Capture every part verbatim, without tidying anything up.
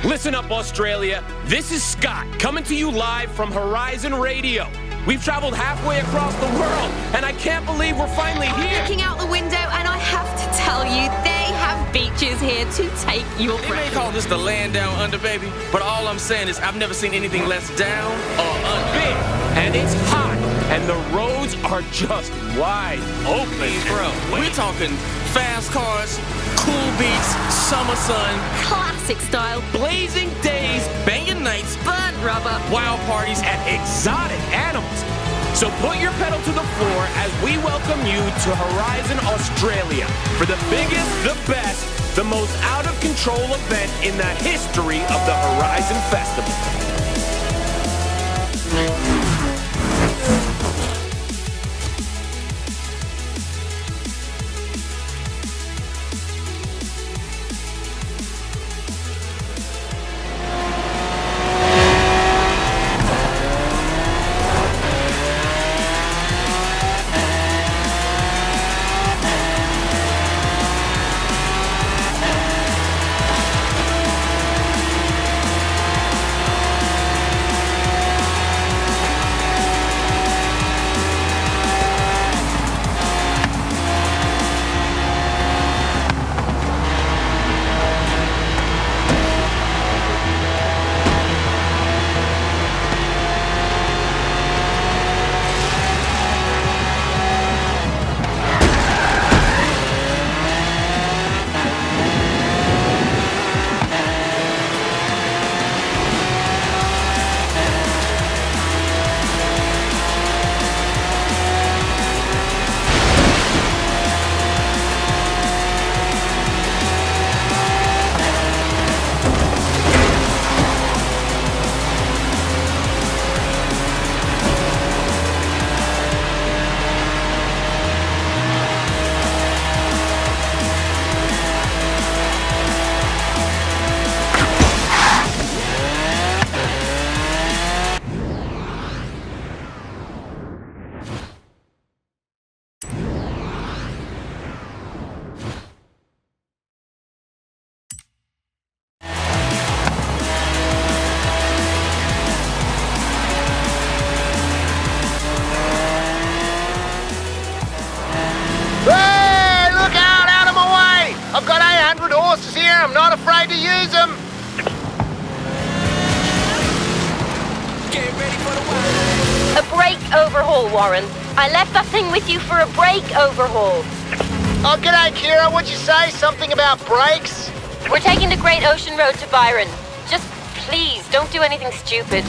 Listen up, Australia. This is Scott, coming to you live from Horizon Radio. We've traveled halfway across the world, and I can't believe we're finally here. I'm looking out the window, and I have to tell you, they have beaches here to take your breath. They may call this the land down under, baby, but all I'm saying is I've never seen anything less down or under. Big, and it's hot, and the roads are just wide open. Bro, we're talking fast cars, cool beats, summer sun, Classic style, blazing days, banging nights, burnt rubber, wild parties, and exotic animals. So put your pedal to the floor as we welcome you to Horizon Australia for the biggest, the best, the most out-of-control event in the history of the Horizon Festival. I'm not afraid to use them. Get ready for the wild. A brake overhaul, Warren. I left that thing with you for a brake overhaul. Oh, g'day, Kira. What'd you say? Something about brakes? We're taking the Great Ocean Road to Byron. Just please, don't do anything stupid.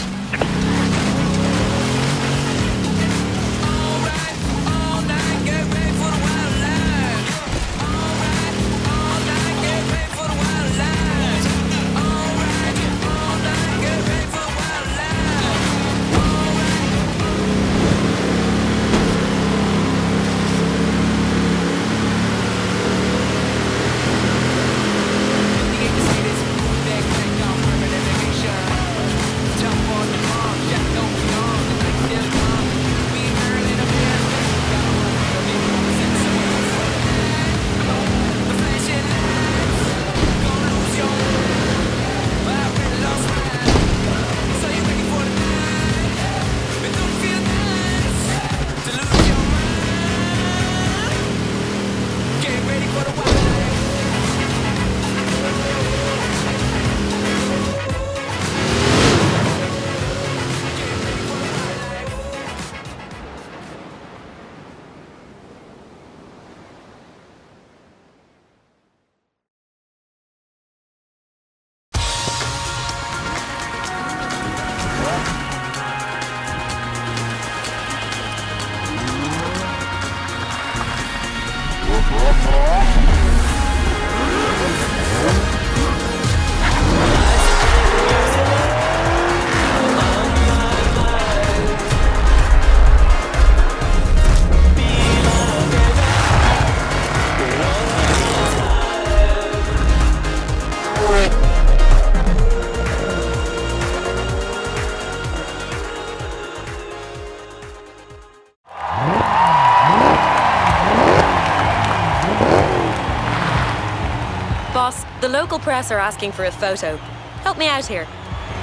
Boss, the local press are asking for a photo. Help me out here.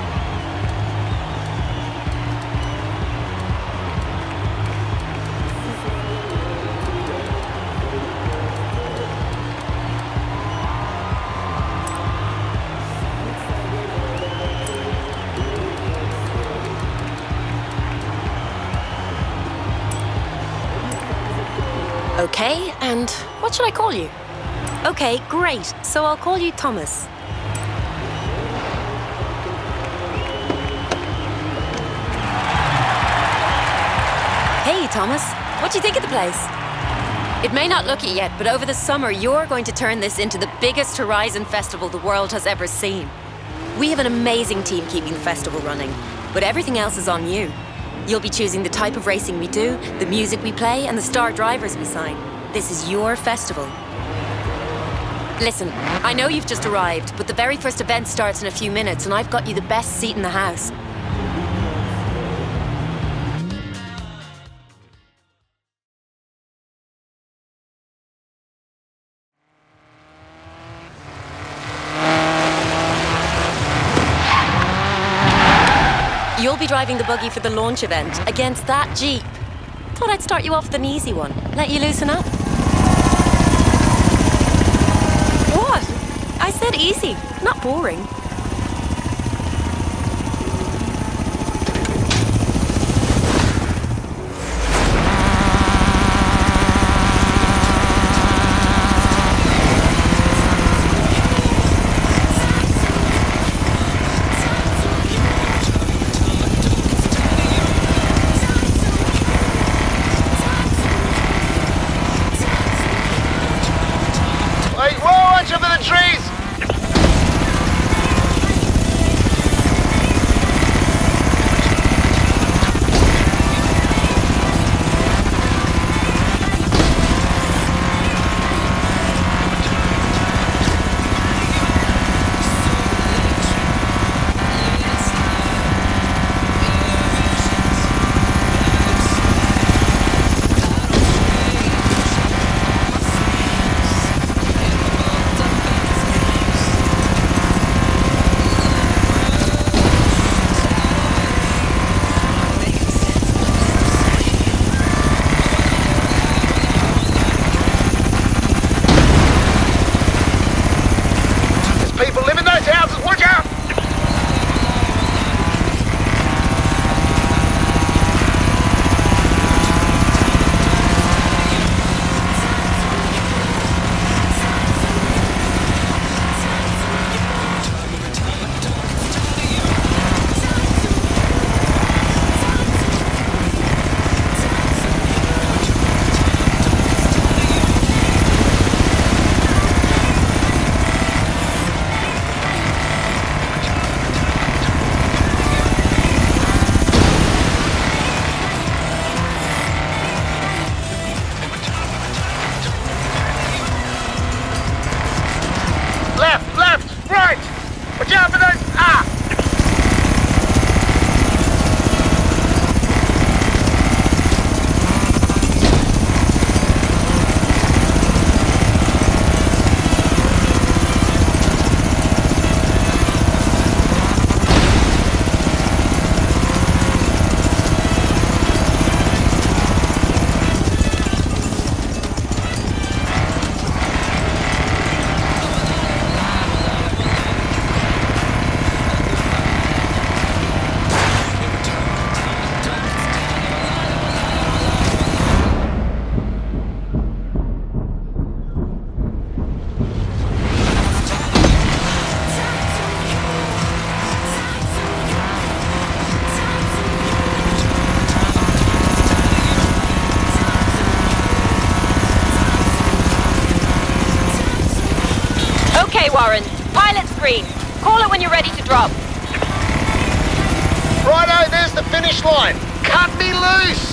Okay, and what should I call you? Okay, great. So I'll call you Thomas. Hey, Thomas. What do you think of the place? It may not look it yet, but over the summer, you're going to turn this into the biggest Horizon festival the world has ever seen. We have an amazing team keeping the festival running, but everything else is on you. You'll be choosing the type of racing we do, the music we play, and the star drivers we sign. This is your festival. Listen, I know you've just arrived, but the very first event starts in a few minutes, and I've got you the best seat in the house. You'll be driving the buggy for the launch event against that Jeep. Thought I'd start you off with an easy one. Let you loosen up. What? I said easy, not boring. Warren. Pilot screen. Call it when you're ready to drop. Righto, there's the finish line. Cut me loose!